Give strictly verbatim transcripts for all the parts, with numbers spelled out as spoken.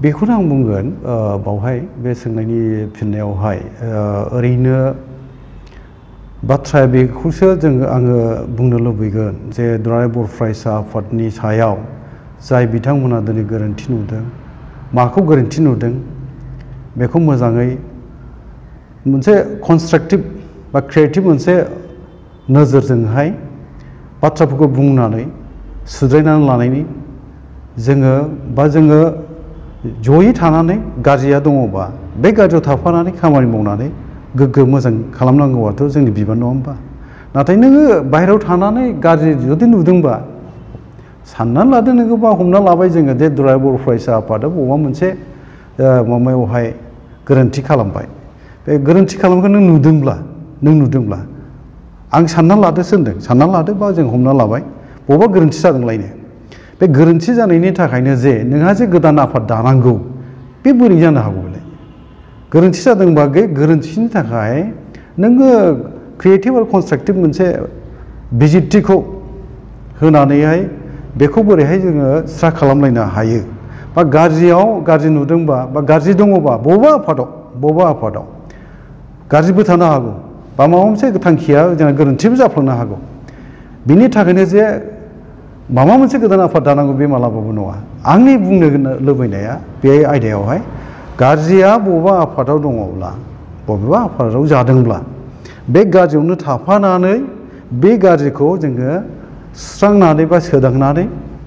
बेखौनो आं बुंगोन बावहाय बे सोंनायनि फिननायावहाय ओरैनो बाथ्राया बेखौसो जों आङो बुंनो लुबैगोन जे दुलाराय बर' फरायसा आफादनि सायाव जाय बिथांमोना दिनै गोरोन्थि नुदों माखौ गोरोन्थि नुदों बेखौ मोजाङै मोनसे कनस्ट्राक्टिभ बा क्रिएटिभ मोनसे नोजोरजोंहाय बाथ्राफोरखौ बुंनानै सुद्रायनानै लानायनि जोङो बा जोङो जयै थानानै गाज्रिया दङबा बे गाज्रियाव थाफानानै खामानि मावनानै गोग्गो मोजां खालामनांगौआथ' जोंनि बिबान नङा होमबा नाथाय नोङो बाहेरायाव थानानै गाज्रि जुदि नुदोंबा साननानै लादो नोङो बा हमना लाबाय जोङो दे दुलाराय बर' फरायसा आफादा बबेबा मोनसे माबायावहाय गोरोन्थि खालामबाय बे गोरोन्थि खालामखौ नों नुदोंब्ला नों नुदोंब्ला आं साननानै लादोसो होनदों साननानै लादो बा जों हमना लाबाय बबेबा गोरोन्थि जादोंलायनो बे गोरोन्थि जानायनि थाखायनो जे नोंहा जे गोदान आफाद दानांगौ बे बोरै जानो हागौ बेलाय गोरोन्थि जादोंबा बे गोरोन्थिनि थाखाय नोङो क्रिएटिभ आरो कनस्ट्राक्टिभ मोनसे बिजिरथिखौ होनानैहाय बेखौ बोरैहाय जोङो स्रा खालामलायनो हायो बा गाज्रियाव गाज्रि नुदोंबा बा गाज्रि दङबा बबेबा आफादाव बबेबा आफादाव गाज्रिबो थानो हागौ बा माबा मोनसे थांखिया जोंहा गोरोन्थिबो जाफ्लांनो हागौ बिनि थाखायनो जे माबा मोनसे गोदान आफाद दानांगौ बे मालाबाबो नङा आंनि बुंनो लुबैनाया बे आयदायावहाय गाज्रिया बबेबा आफादाव दङब्ला बबेबा आफादाव जादोंब्ला बे गाज्रियावनो थाफानानै बे गाज्रिखौ जोङो सुस्रांनानै बा सोदांनानै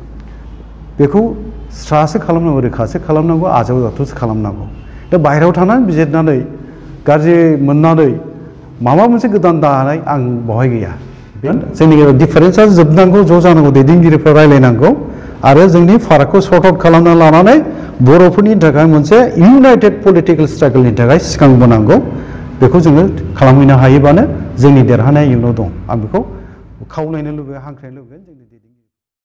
बेखौ स्रासो खालामनांगौ रोखासो खालामनांगौ आजावजाथावसो खालामनांगौ दा बाहेरायाव थानानै बिजिरनानै गाज्रि मोननानै माबा मोनसे गोदान दानाय आं बहाय गैया जोंनि डिफारेन्सा जोबनांगौ ज' जानांगौ दैदेनगिरिफ्रा रायलायनांगौ आरो जोंनि फारागखौ सर्ट आउट खालामना लानानै बर'फोरनि थाखाय मोनसे इउनाइटेड पलिटिकेल स्ट्रागोलनि थाखाय सिगांबोनांगौ बेखौ जोङो खालामहैनो हायोबानो जोंनि देरहानाया इयुनाव दं आं बेखौ खावलायनो लुबैयो हांख्रायनो लुबैयो जोंनि